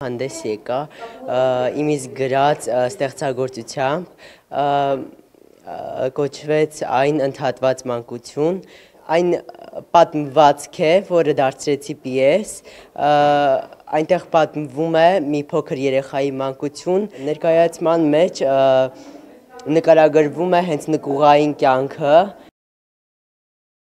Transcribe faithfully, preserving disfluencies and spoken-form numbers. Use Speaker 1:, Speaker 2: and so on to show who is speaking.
Speaker 1: Հանդես եկա իմից գրած ստեղծագործությամբ կոչվեց այն ընդհատված մանկություն, այն պատմվածք է, որը դարձրեցի պիես, այնտեղ պատմվում է մի փոքր երեխայի մանկություն, ներկայացման մեջ նկարագրվում է հենց նկուղային կյանքը,